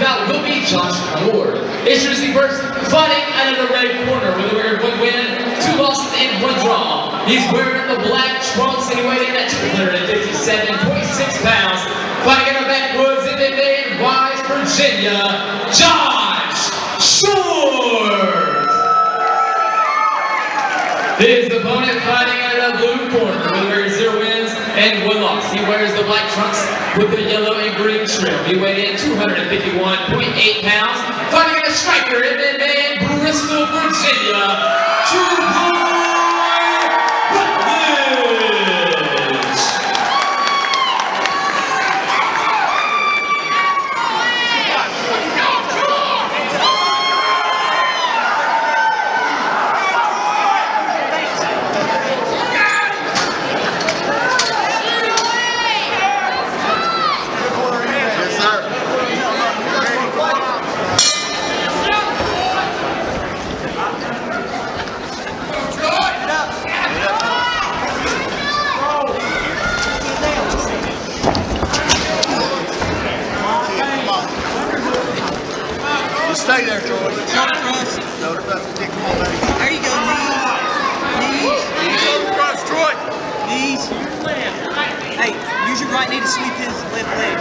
bout will be Josh Ward. Introducing first, fighting out of the red corner with a record of 1 win, 2 losses, and 1 draw. He's wearing the black trunks and he weighed in at 257.6 pounds. Fighting out of backwoods in Wise, Virginia, Josh Short. His opponent fighting out of the blue corner with a record of 0 wins and 1 loss. He wears the black trunks with the yellow and green trim. He weighed in 251.8 pounds. Fighting a striker in Bristol, Virginia, Rutledge. Stay there, Troy. Shoulder thrust. Shoulder thrust. Kick them on, buddy. There you go, knees. Shoulder thrust, Troy. Knees. Hey, use your right knee to sweep his left leg.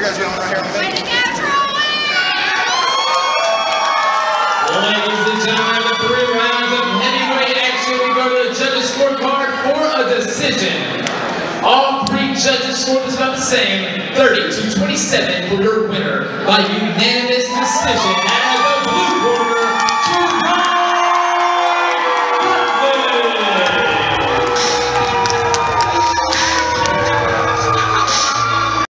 guys gentlemen right here on the bench. Ladies and gentlemen, the 3 rounds of heavyweight action, we go to the judges' scorecard for a decision. All 3 judges scored this about the same, 30-27 for your winner by unanimous decision. And the blue corner